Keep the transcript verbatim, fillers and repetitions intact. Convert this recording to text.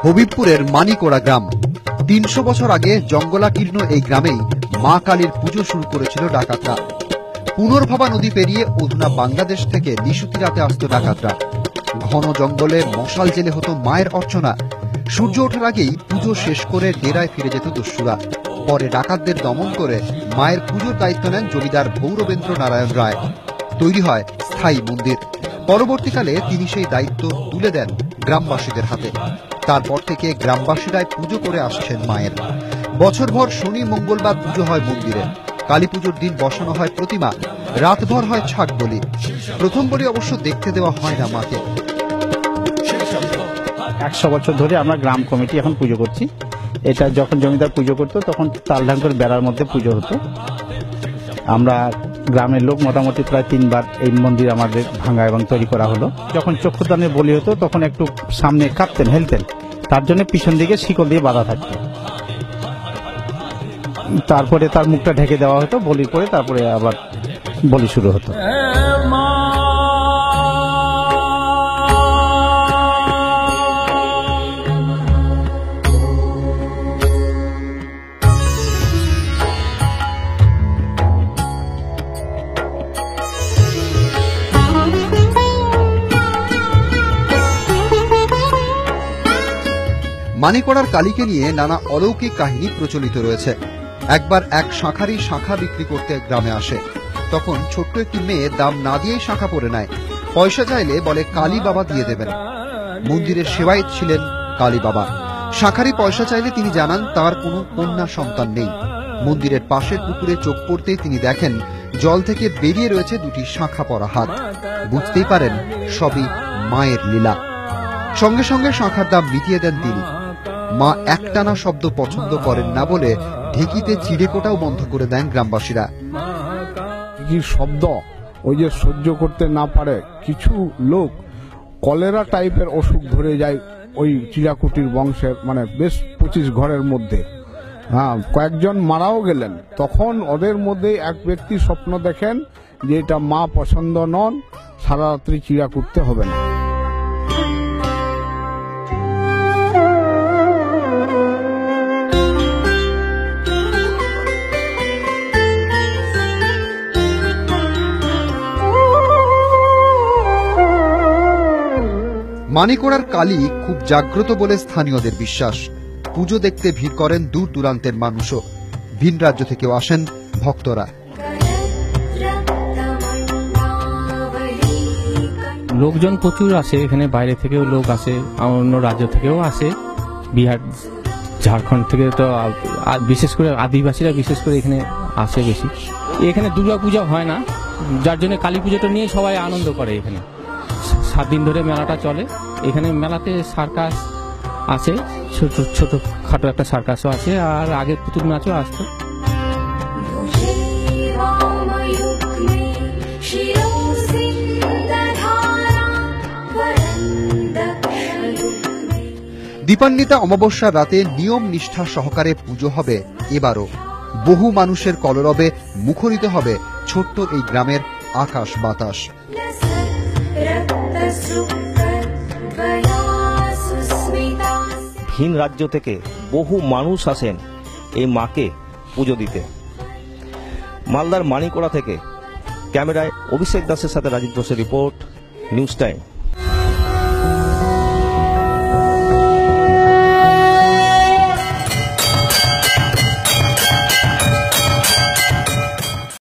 হবিবপুরের মানিকোড়া গ্রাম। তিনশো বছর আগে জঙ্গলাকীর্ণ এই গ্রামেই মা কালীর পুজো শুরু করেছিল ডাকাতরা। পুনর্ভবা নদী পেরিয়ে অধুনা বাংলাদেশ থেকে নিশুতি রাতে আসত ডাকাতরা। ঘন জঙ্গলে মশাল জেলে হতো মায়ের অর্চনা। সূর্য ওঠার আগেই পুজো শেষ করে ডেরায় ফিরে যেত দস্যুরা। পরে ডাকাতদের দমন করে মায়ের পুজোর দায়িত্ব নেন জমিদার ভৌরবেন্দ্র নারায়ণ রায়। তৈরি হয় স্থায়ী মন্দির। পরবর্তীকালে তিনি সেই দায়িত্ব তুলে দেন গ্রামবাসীদের হাতে। তারপর থেকে গ্রামবাসীরাই পুজো করে আসছেন মায়ের। বছরভর শনি মঙ্গলবার পুজো হয় মন্দিরে। কালী পুজোর দিন বসানো হয় প্রতিমা, রাতভর হয় ছাগ বলি। প্রথম বলি অবশ্য দেখতে দেওয়া হয় না মাকে। একশো বছর ধরে আমরা গ্রাম কমিটি এখন পুজো করছি। এটা যখন জমিদার পুজো করতো তখন তালঢাং করে বেড়ার মধ্যে পুজো হতো। আমরা গ্রামের লোক মোটামুটি প্রায় তিনবার এই মন্দির আমাদের ভাঙা এবং তৈরি করা হলো। যখন চক্ষুদানের বলি হতো তখন একটু সামনে কাঁপতেন, হেলতেন, তার জন্য পিছন দিকে শিকল দিয়ে বাঁধা থাকতো। তারপরে তার মুখটা ঢেকে দেওয়া হতো, বলির পরে তারপরে আবার বলি শুরু হতো। মানিকোড়ার কালীকে নিয়ে নানা অলৌকিক কাহিনী প্রচলিত রয়েছে। একবার এক শাঁখারি শাঁখা বিক্রি করতে গ্রামে আসে। তখন ছোট্ট একটি মেয়ে দাম না দিয়েই শাঁখা পরে নেয়। পয়সা চাইলে বলে কালী বাবা দিয়ে দেবেন। মন্দিরের সেবায়েত ছিলেন কালী বাবা। শাঁখারি পয়সা চাইলে তিনি জানান তার কোনো কন্যা সন্তান নেই। মন্দিরের পাশের পুকুরে চোখ পড়তেই তিনি দেখেন জল থেকে বেরিয়ে রয়েছে দুটি শাঁখা পরা হাত। বুঝতেই পারেন সবই মায়ের লীলা। সঙ্গে সঙ্গে শাঁখার দাম মিটিয়ে দেন তিনি। মা একটানা শব্দ পছন্দ করেন না বলে ঢেকিতে চিড়েকোটাও বন্ধ করে দেন গ্রামবাসীরা। কি শব্দ ওই যে সহ্য করতে না পারে, কিছু লোক কলেরা টাইপের অসুখ ধরে যায় ওই চিড়াকুটির বংশের, মানে বেশ পঁচিশ ঘরের মধ্যে। হ্যাঁ, কয়েকজন মারাও গেলেন। তখন ওদের মধ্যে এক ব্যক্তি স্বপ্ন দেখেন যে এটা মা পছন্দ নন, সারা রাত্রি চিড়া কুটতে হবে না। মানিকোড়ার কালী খুব জাগ্রত বলে স্থানীয়দের বিশ্বাস। পুজো দেখতে ভিড় করেন দূর দূরান্তের মানুষও। ভিন রাজ্য থেকেও আসেন ভক্তরা। লোকজন প্রচুর আসে এখানে, বাইরে থেকেও লোক আসে, অন্য রাজ্য থেকেও আসে, বিহার ঝাড়খণ্ড থেকে তো বিশেষ করে আদিবাসীরা বিশেষ করে এখানে আসে বেশি। এখানে দুর্গা পূজা হয় না, যার জন্য কালী পুজোটা নিয়ে সবাই আনন্দ করে। এখানে সাত দিন ধরে মেলাটা চলে। এখানে মেলাতে সার্কাস আছে, ছোট ছোট খাটো একটা সার্কাসও আছে, আর আগে পুতুল নাচও আসতো। দীপান্বিতা অমাবস্যার রাতে নিয়ম নিষ্ঠা সহকারে পুজো হবে এবারও। বহু মানুষের কলরবে মুখরিত হবে ছোট্ট এই গ্রামের আকাশ বাতাস। ভিন রাজ্য থেকে বহু মানুষ আসেন এই মাকে পুজো দিতে। মালদার মানিকোড়া থেকে ক্যামেরায় অভিষেক দাসের সাথে রাজীব ঘোষের রিপোর্ট, নিউজ টাইম।